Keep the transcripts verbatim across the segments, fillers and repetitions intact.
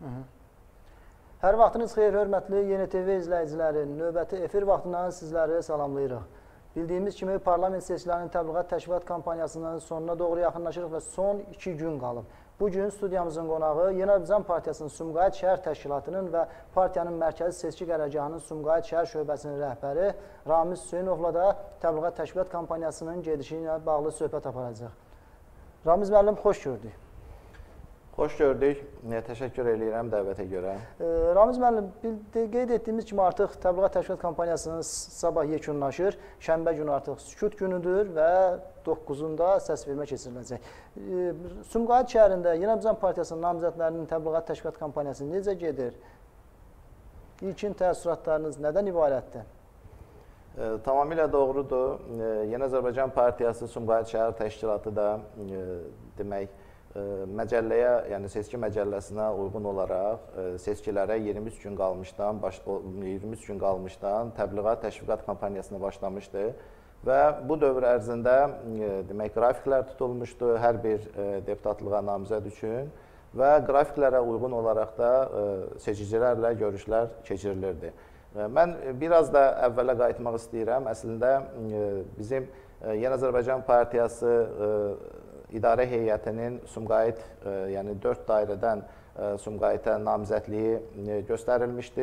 Hər vaxtınız xeyir, hörmətli Y N T V izləyiciləri. Növbəti efir vaxtından sizləri salamlayırıq. Bildiyimiz kimi parlament seçkilərinin təbliğat təşkilat kampaniyasının sonuna doğru yaxınlaşırıq və son iki gün qalıb. Bugün studiyamızın qonağı Yeni Azərbaycan Partiyasının Sumqayıt şəhər təşkilatının və partiyanın mərkəzi seçki qərargahının Sumqayıt şəhər şöbəsinin rəhbəri Ramiz Hüseynovla da təbliğat təşkilat kampaniyasının gedişi ilə bağlı söhbət aparacaq. Ramiz müəllim, xoş gördük. Xoş gördük. Təşəkkür edirəm dəvətə görə. Ramiz müəllim, qeyd etdiyimiz kimi artıq təbliğat təşkilat kampaniyasının sabah yekunlaşır. Şənbə günü artıq sükut günüdür və doqquzunda səs vermə keçiriləcək. Sumqayıt şəhərində Yeni Azərbaycan Partiyasının namizədlərinin təbliğat təşkilat kampaniyası necə gedir? İlkin təəssüratlarınız nədən ibarətdir? Tamamilə doğrudur. Yeni Azərbaycan Partiyası Sumqayıt şəhər təşkilatı da demək məcəlləyə, yəni seçki məcəlləsinə uyğun olaraq seçkilərə iyirmi üç gün qalmışdan, iyirmi üç gün qalmışdan təbliğat təşviqat kampaniyasına başlamışdı və bu dövr ərzində demək qrafiklər tutulmuşdu hər bir deputatlığa namizəd üçün və grafiklərə uyğun olaraq da seçicilərlə görüşlər keçirilirdi. Mən biraz da əvvələ qayıtmaq istəyirəm. Əslində bizim Yeni Azərbaycan Partiyası İdarə heyətinin Sumqayıt, yəni dörd dairədən Sumqayıta namizədliyi göstərilmişdi.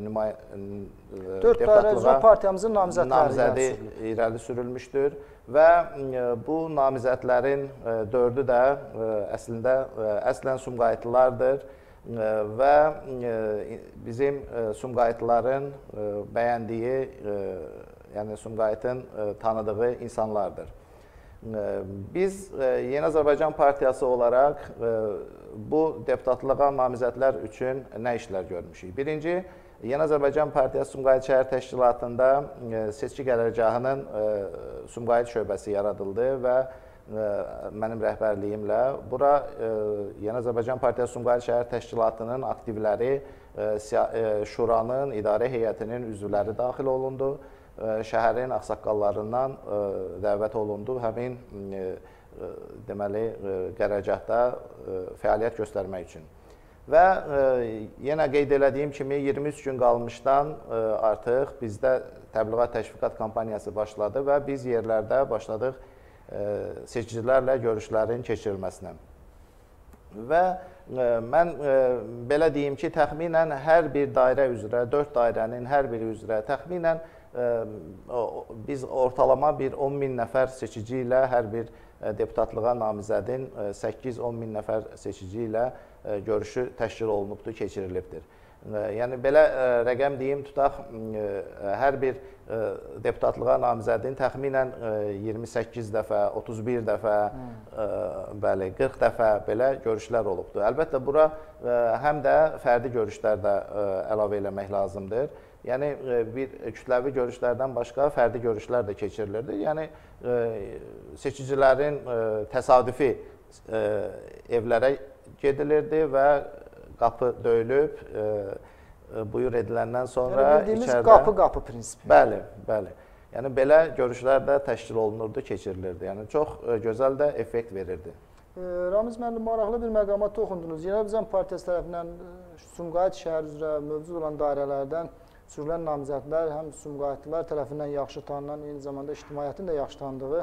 Dörd dairə üzrə partiyamızın namizədləri irəli sürülmüşdür və bu namizədlərin dördü də əslində əslən Sumqayıtlılardır və bizim Sumqayıtlıların bəyəndiyi, yəni Sumqayıtın tanıdığı insanlardır. Biz Yeni Azərbaycan Partiyası olaraq bu deputatlığa namizədlər üçün nə işlər görmüşük? Birinci, Yeni Azərbaycan Partiyası Sumqayıt şəhər təşkilatında seçki qərargahının Sumqayıt şöbəsi yaradıldı və mənim rəhbərliyimlə bura Yeni Azərbaycan Partiyası Sumqayıt şəhər təşkilatının aktivləri, şuranın, idarə heyətinin üzvləri daxil olundu. Şəhərin ağsaqqallarından dəvət olundu həmin deməli qərargahda fəaliyyət göstərmək üçün. Və yenə qeyd elədiyim kimi iyirmi üç gün qalmışdan artıq bizdə təbliğat təşviqat kampaniyası başladı və biz yerlərdə başladıq seçicilərlə görüşlərin keçirilməsinə. Və mən belə deyim ki, təxminən hər bir dairə üzrə, dörd dairənin hər biri üzrə təxminən biz ortalama bir on min nəfər seçici ilə hər bir deputatlığa namizədin səkkiz on min nəfər seçici ilə görüşü təşkil olunubdur, keçirilibdir. Yəni belə rəqəm deyim, tutaq, hər bir deputatlığa namizədin təxminən iyirmi səkkiz dəfə, otuz bir dəfə, bəli, qırx dəfə belə görüşlər olubdur. Əlbəttə, bura həm də fərdi görüşlər də əlavə eləmək lazımdır. Yəni, bir kütləvi görüşlərdən başqa fərdi görüşlər də keçirilirdi. Yəni, seçicilərin təsadüfi evlərə gedilirdi və qapı döyülüb, buyur ediləndən sonra yəni, bildiyimiz qapı-qapı prinsipi. Bəli, bəli. Yəni, belə görüşlər də təşkil olunurdu, keçirilirdi. Yəni, çox gözəl də effekt verirdi. Ramiz müəllim, maraqlı bir məqama toxundunuz. Yeni Azərbaycan Partiyası tərəfindən Sumqayıt şəhər üzrə mövcud olan dairələrdən sürülən namizədlər həm Sumqayıtlılar tərəfindən yaxşı tanınan, eyni zamanda ictimaiyyətin də yaxşı tanıdığı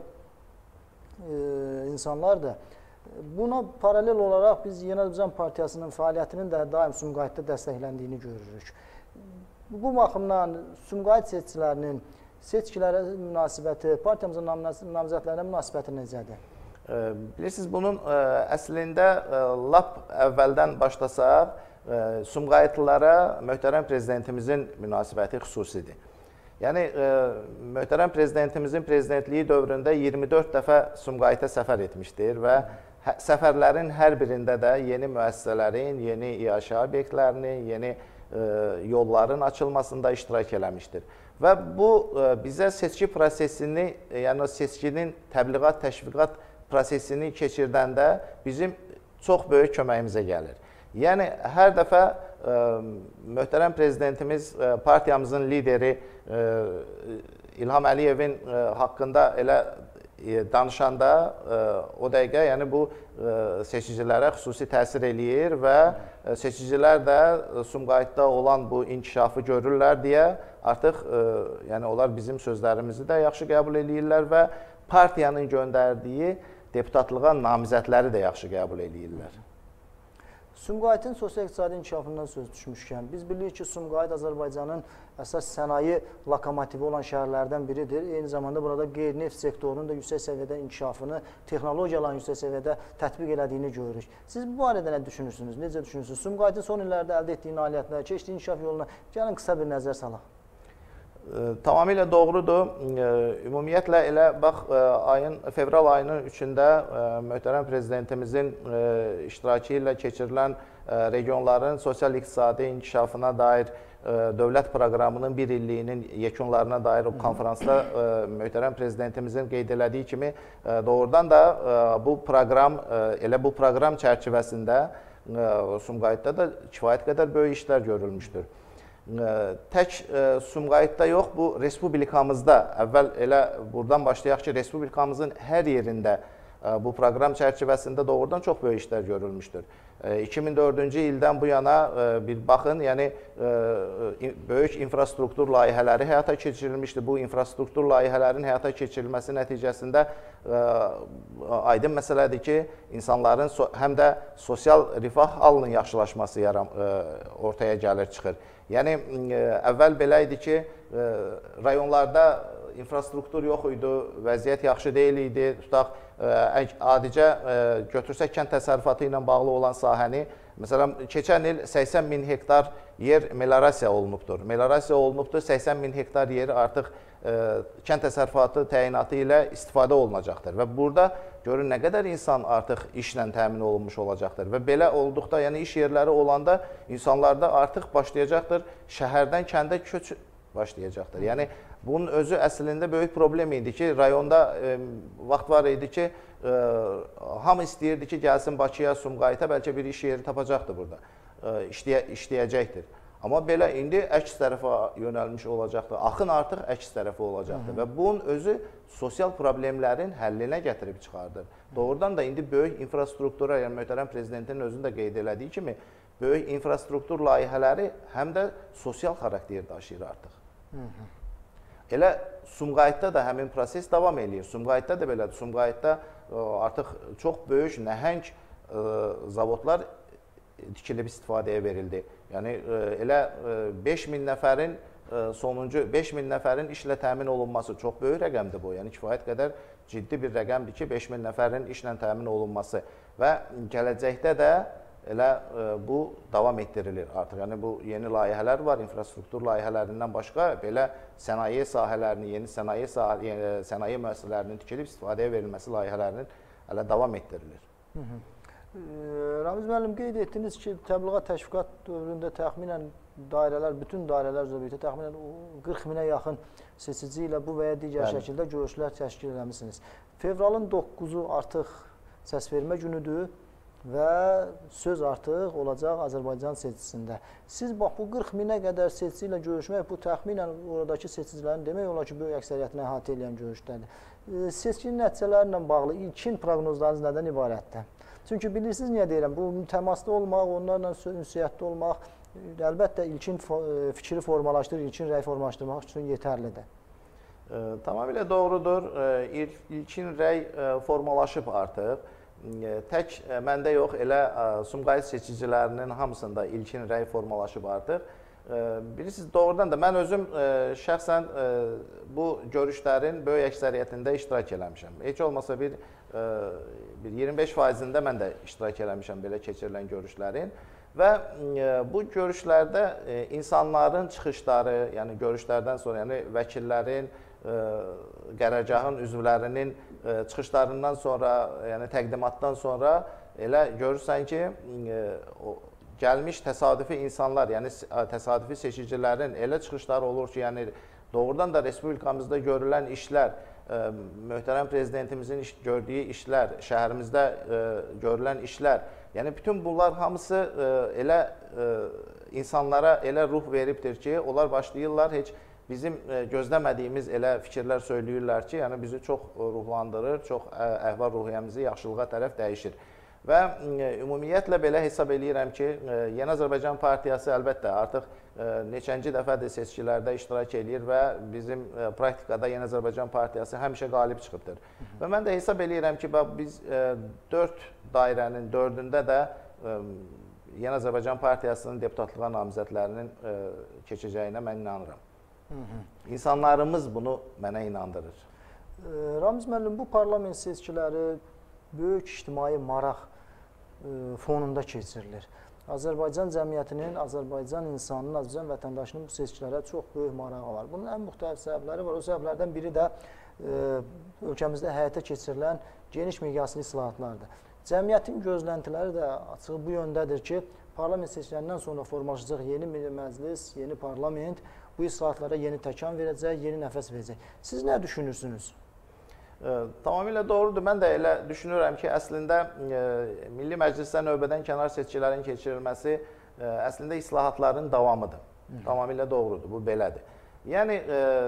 insanlardır. Buna paralel olaraq biz Yeni Azərbaycan Partiyasının fəaliyyətinin də daim Sumqayıtda dəstəkləndiyini görürük. Bu baxımdan Sumqayıt seçicilərinin seçkilərə münasibəti, partiyamızın namizədlərinə münasibəti necədir? Bilirsiniz, bunun əslində lap əvvəldən başlasaq, Sumqayıtlılara möhtərəm prezidentimizin münasibəti xüsusidir. Yəni, möhtərəm prezidentimizin prezidentliyi dövründə iyirmi dörd dəfə Sumqayıta səfər etmişdir və səfərlərin hər birində də yeni müəssisələrin, yeni iaşə obyektlərinin, yeni yolların açılmasında iştirak eləmişdir. Və bu bizə seçki prosesini, yəni seçkinin təbliğat, təşviqat prosesini keçirdəndə bizim çox böyük köməyimizə gəlir. Yəni, hər dəfə möhtərəm prezidentimiz, partiyamızın lideri İlham Əliyevin haqqında elə danışanda o dəqiqə, yəni bu seçicilərə xüsusi təsir eləyir və seçicilər də Sumqayıtda olan bu inkişafı görürlər deyə artıq yəni onlar bizim sözlərimizi də yaxşı qəbul edirlər və partiyanın göndərdiyi deputatlığa namizədləri də yaxşı qəbul edirlər. Sumqayıtın sosial-iqtisadi inkişafından söz düşmüşkən, biz bilirik ki, Sumqayıt Azərbaycanın əsas sənaye lokomotivi olan şəhərlərdən biridir. Eyni zamanda burada qeyri-neft sektorunun da yüksək səviyyədə inkişafını, texnologiyaların yüksək səviyyədə tətbiq elədiyini görürük. Siz bu barədə nə düşünürsünüz, necə düşünürsünüz? Sumqayıtın son illərdə əldə etdiyi nailiyyətlər, keçdiyi inkişaf yoluna gəlin qısa bir nəzər salaq. Tamamilə doğrudur. Ümumiyyətlə elə bax ayın fevral ayının üçündə möhtərəm prezidentimizin iştirakı ilə keçirilən regionların sosial-iqtisadi inkişafına dair dövlət proqramının bir illiyinin yekunlarına dair o konferansda möhtərəm prezidentimizin qeyd elədiyi kimi doğrudan da bu proqram elə bu proqram çərçivəsində Sumqayıtda da kifayət qədər böyük işlər görülmüşdür. Tək Sumqayıtda yox, bu respublikamızda, əvvəl elə buradan başlayaq ki, respublikamızın hər yerində bu proqram çərçivəsində doğrudan çox böyük işlər görülmüşdür. iki min dördüncü ildən bu yana bir baxın, yəni böyük infrastruktur layihələri həyata keçirilmişdir. Bu infrastruktur layihələrin həyata keçirilməsi nəticəsində aydın məsələdir ki, insanların həm də sosial rifah halının yaxşılaşması ortaya gəlir, çıxır. Yəni, əvvəl belə idi ki, rayonlarda infrastruktur yox idi, vəziyyət yaxşı deyil idi. Tutaq, adicə götürsək kənd təsərrüfatı ilə bağlı olan sahəni, məsələn, keçən il səksən min hektar yer meliorasiya olunubdur. Meliorasiya olunubdur, səksən min hektar yeri artıq kənd təsərrüfatı təyinatı ilə istifadə olunacaqdır. Və burada görün nə qədər insan artıq işlə təmin olunmuş olacaqdır. Və belə olduqda, yəni iş yerləri olanda insanlarda artıq başlayacaqdır, şəhərdən kəndə köç başlayacaqdır. Yəni, bunun özü əslində böyük problem idi ki, rayonda vaxt var idi ki, hamı istəyirdi ki, gəlsin Bakıya, Sumqayıta, bəlkə bir iş yeri tapacaqdır burada, işləyəcəkdir. Amma belə indi əks tərəfə yönəlmiş olacaqdır. Axın artıq əks tərəfə olacaqdır. Və bunun özü sosial problemlərin həllinə gətirib çıxardır. Doğrudan da indi böyük infrastruktura, yəni möhtərəm prezidentin özünün də qeyd elədiyi kimi, böyük infrastruktur layihələri həm də sosial xarakter daşıyır artıq. Elə Sumqayıtda da həmin proses davam edir. Sumqayıtda da belədir. Sumqayıtda artıq çox böyük, nəhəng zavodlar tikilib istifadəyə verildi. Yəni, elə beş min nəfərin sonuncu, beş min nəfərin işlə təmin olunması çox böyük rəqəmdir bu. Yəni, kifayət qədər ciddi bir rəqəmdir ki, beş min nəfərin işlə təmin olunması və gələcəkdə də elə bu davam etdirilir artıq. Yəni, bu yeni layihələr var, infrastruktur layihələrindən başqa belə sənaye sahələrini, yeni sənaye, sənaye müəssisələrinin tikilib istifadəyə verilməsi layihələrinin elə davam etdirilir. Hı -hı. Ramiz müəllim, qeyd etdiniz ki, təbliğat təşviqat dövründə təxminən dairələr, bütün dairələr üzrə təxminən qırx minə yaxın seçici ilə bu və ya digər Bəli. şəkildə görüşlər təşkil eləmişsiniz. Fevralın doqquzu artıq səsvermə günüdür və söz artıq olacaq Azərbaycan seçicisində. Siz bax, bu qırx minə qədər seçici ilə görüşmək, bu təxminən oradakı seçicilərin demək olar ki, böyük əksəriyyətini əhatə edən görüşlərdir. Seçki nəticələrlə bağlı ilkin proqnozlarınız nədən ibarətdir? Çünki bilirsiniz niyə deyirəm, bu təmasda olmaq, onlarla ünsiyyətdə olmaq, əlbəttə ilkin fikri formalaşdırır, ilkin rəy formalaşdırmaq üçün yetərlidir. Tamamilə doğrudur. İlkin rəy formalaşıb artıq. Tək məndə yox, elə Sumqayıt seçicilərinin hamısında ilkin rəy formalaşıb artıq. Bilirsiniz, doğrudan da mən özüm şəxsən bu görüşlərin böyük əksəriyyətində iştirak eləmişəm. Heç olmasa bir iyirmi beş faizində mən də iştirak eləmişəm belə keçirilən görüşlərin. Və bu görüşlərdə insanların çıxışları, yəni görüşlərdən sonra, yəni vəkillərin, qərargahın üzvlərinin çıxışlarından sonra, yəni təqdimatdan sonra elə görürsən ki, gəlmiş təsadüfi insanlar, yəni təsadüfi seçicilərin elə çıxışları olur ki, yəni doğrudan da respublikamızda görülən işlər, möhtərəm prezidentimizin iş, gördüyü işlər, şəhərimizdə görülən işlər, yəni bütün bunlar hamısı elə insanlara elə ruh veribdir ki, onlar başlayırlar heç bizim gözləmədiyimiz elə fikirlər söyləyirlər ki, yəni bizi çox ruhlandırır, çox əhval-ruhiyyəmizi yaxşılığa tərəf dəyişir. Və ümumiyyətlə belə hesab eləyirəm ki, Yeni Azərbaycan Partiyası əlbəttə artıq neçənci dəfədir seçkilərdə iştirak eləyir və bizim praktikada Yeni Azərbaycan Partiyası həmişə qalib çıxıbdır. Və mən də hesab eləyirəm ki, biz dörd dairənin dördündə də Yeni Azərbaycan Partiyasının deputatlığa namizədlərinin keçəcəyinə mən inanıram. İnsanlarımız bunu mənə inandırır. Ramiz müəllim, bu parlament seçkiləri böyük ictimai maraq fonunda keçirilir. Azərbaycan cəmiyyətinin, Azərbaycan insanının, Azərbaycan vətəndaşının bu seçkilərə çox böyük marağı var. Bunun ən müxtəlif səbəbləri var. O səbəblərdən biri də ölkəmizdə həyata keçirilən geniş miqyaslı islahatlardır. Cəmiyyətin gözləntiləri də açığı bu yöndədir ki, parlament seçkilərindən sonra formalaşacaq yeni milli məclis, yeni parlament bu islahatlara yeni təkan verəcək, yeni nəfəs verəcək. Siz nə düşünürsünüz? Tamamilə doğrudur. Mən də elə düşünürəm ki, əslində Milli Məclisdə növbədən kənar seçkilərin keçirilməsi əslində islahatların davamıdır. Tamamilə doğrudur, bu belədir. Yəni,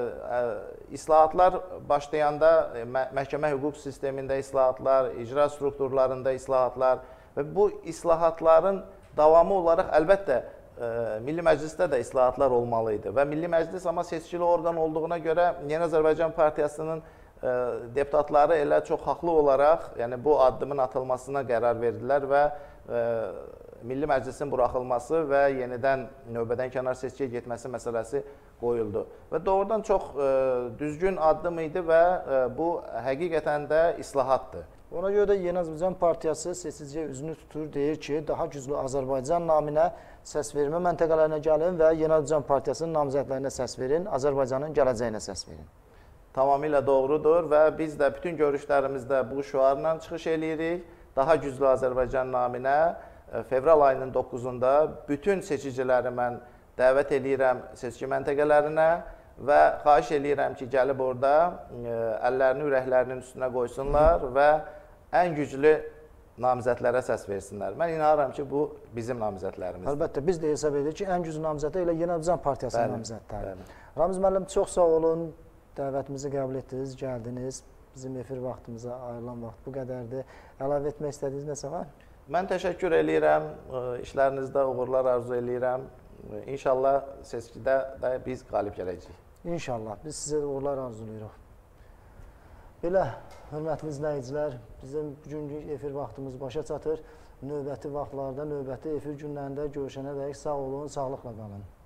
islahatlar başlayanda məhkəmə hüquq sistemində islahatlar, icra strukturlarında islahatlar və bu islahatların davamı olaraq əlbəttə Milli Məclisdə də islahatlar olmalıydı. Və Milli Məclis amma seçkili orqan olduğuna görə Yeni Azərbaycan Partiyasının deputatları elə çox haqlı olaraq yəni bu addımın atılmasına qərar verdilər və Milli Məclisin buraxılması və yenidən növbədən kənar seçkiyə getməsi məsələsi qoyuldu. Və doğrudan çox düzgün addım idi və bu həqiqətən də islahatdır. Ona görə də Yeni Azərbaycan Partiyası seçiciyə üzünü tutur, deyir ki, daha güclü Azərbaycan naminə səs vermə məntəqələrinə gəlin və Yeni Azərbaycan Partiyasının namizədlərinə səs verin, Azərbaycanın gələcəyinə səs verin. Tamamilə doğrudur və biz də bütün görüşlərimizdə bu şüarla çıxış eləyirik. Daha güclü Azərbaycan naminə fevral ayının doqquzunda bütün seçiciləri mən dəvət eləyirəm seçki məntəqələrinə və xahiş eləyirəm ki, gəlib orada əllərini ürəklərinin üstünə qoysunlar və ən güclü namizədlərə səs versinlər. Mən inanıram ki, bu bizim namizədlərimizdir. Əlbəttə, biz də hesab edirik ki, ən güclü namizədə elə Yeni Azərbaycan Partiyasının namizədləri. Ramiz müəllim, çox sağ olun. Dəvətimizi qəbul etdiniz, gəldiniz. Bizim efir vaxtımıza ayrılan vaxt bu qədərdir. Əlavə etmək istədiyiniz nəsə var? Mən təşəkkür eləyirəm. İşlərinizdə uğurlar arzu eləyirəm. İnşallah seçkidə də biz qalib gələcəyik. İnşallah. Biz sizə uğurlar arzulayırıq. Belə, hörmətli izləyicilər, bizim bugünkü efir vaxtımız başa çatır. Növbəti vaxtlarda, növbəti efir günlərində görüşənə dək sağ olun, sağlıqla qalın.